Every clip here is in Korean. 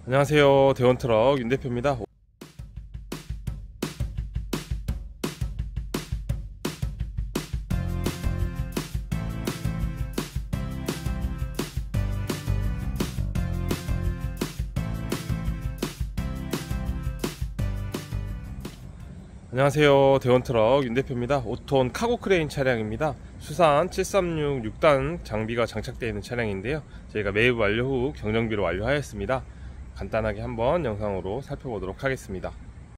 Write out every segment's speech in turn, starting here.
안녕하세요, 대원트럭 윤 대표입니다. 안녕하세요, 대원트럭 윤 대표입니다. 5톤 카고 크레인 차량입니다. 수산 736 6단 장비가 장착되어 있는 차량인데요, 저희가 매입 완료 후 경정비로 완료하였습니다. 간단하게 한번 영상으로 살펴보도록 하겠습니다.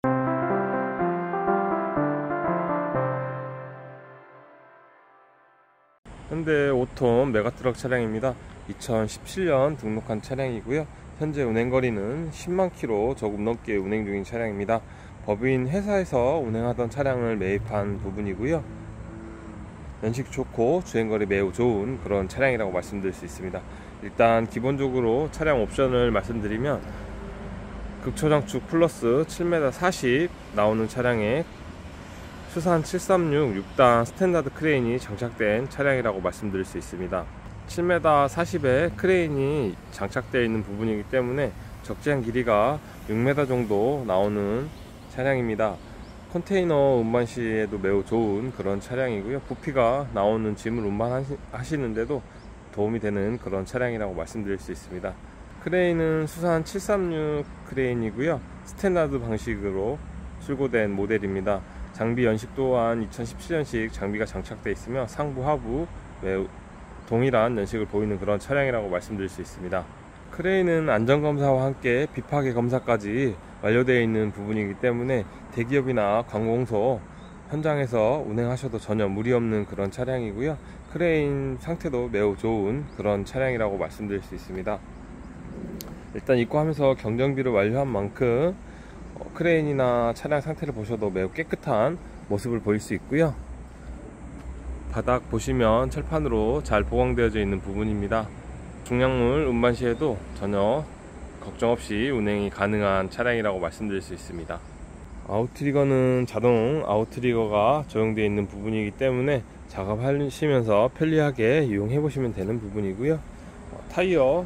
현대 5톤 메가트럭 차량입니다. 2017년 등록한 차량이고요, 현재 운행거리는 10만 킬로 조금 넘게 운행 중인 차량입니다. 법인 회사에서 운행하던 차량을 매입한 부분이고요, 연식 좋고 주행거리 매우 좋은 그런 차량이라고 말씀드릴 수 있습니다. 일단 기본적으로 차량 옵션을 말씀드리면 극초장축 플러스 7m 40 나오는 차량에 수산 736 6단 스탠다드 크레인이 장착된 차량이라고 말씀드릴 수 있습니다. 7m 40의 크레인이 장착되어 있는 부분이기 때문에 적재한 길이가 6m 정도 나오는 차량입니다. 컨테이너 운반 시에도 매우 좋은 그런 차량이고요, 부피가 나오는 짐을 운반하시는데도 도움이 되는 그런 차량이라고 말씀드릴 수 있습니다. 크레인은 수산 736 크레인이고요, 스탠다드 방식으로 출고된 모델입니다. 장비 연식 또한 2017년식 장비가 장착되어 있으며 상부 하부 매우 동일한 연식을 보이는 그런 차량이라고 말씀드릴 수 있습니다. 크레인은 안전검사와 함께 비파괴 검사까지 완료되어 있는 부분이기 때문에 대기업이나 관공서 현장에서 운행하셔도 전혀 무리 없는 그런 차량이고요, 크레인 상태도 매우 좋은 그런 차량이라고 말씀드릴 수 있습니다. 일단 입고하면서 경정비를 완료한 만큼 크레인이나 차량 상태를 보셔도 매우 깨끗한 모습을 보일 수 있고요, 바닥 보시면 철판으로 잘 보강되어져 있는 부분입니다. 중량물 운반 시에도 전혀 걱정 없이 운행이 가능한 차량이라고 말씀드릴 수 있습니다. 아웃트리거는 자동 아웃트리거가 적용되어 있는 부분이기 때문에 작업하시면서 편리하게 이용해 보시면 되는 부분이고요, 타이어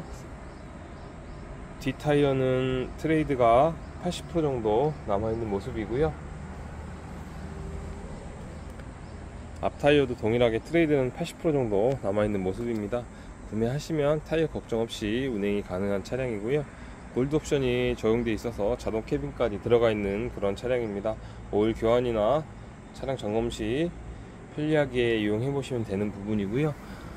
뒷타이어는 트레이드가 80% 정도 남아있는 모습이고요, 앞타이어도 동일하게 트레이드는 80% 정도 남아있는 모습입니다. 구매하시면 타이어 걱정 없이 운행이 가능한 차량이고요, 골드 옵션이 적용되어 있어서 자동 캐빈까지 들어가 있는 그런 차량입니다. 오일 교환이나 차량 점검 시 편리하게 이용해 보시면 되는 부분이고요,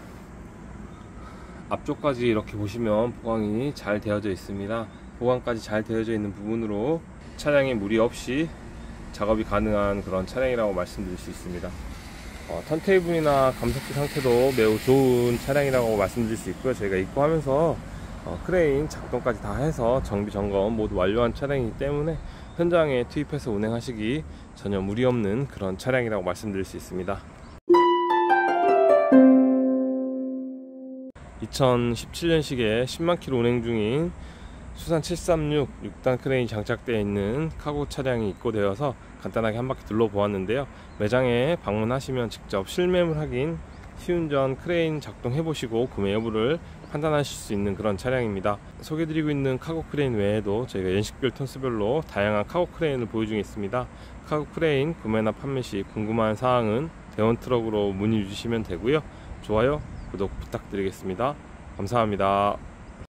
앞쪽까지 이렇게 보시면 보강이 잘 되어져 있습니다. 보강까지 잘 되어져 있는 부분으로 차량에 무리 없이 작업이 가능한 그런 차량이라고 말씀드릴 수 있습니다. 턴테이블이나 감속기 상태도 매우 좋은 차량이라고 말씀드릴 수 있고요, 저희가 입고하면서 크레인 작동까지 다 해서 정비 점검 모두 완료한 차량이기 때문에 현장에 투입해서 운행하시기 전혀 무리 없는 그런 차량이라고 말씀드릴 수 있습니다. 2017년식에 10만 킬로 운행 중인 수산 736 6단 크레인이 장착되어 있는 카고 차량이 입고되어서 간단하게 한 바퀴 둘러보았는데요, 매장에 방문하시면 직접 실매물 확인, 시운전 크레인 작동해 보시고 구매 여부를 판단하실 수 있는 그런 차량입니다. 소개드리고 있는 카고 크레인 외에도 저희가 연식별 톤수별로 다양한 카고 크레인을 보유 중에 있습니다. 카고 크레인 구매나 판매 시 궁금한 사항은 대원트럭으로 문의 주시면 되고요, 좋아요, 구독 부탁드리겠습니다. 감사합니다.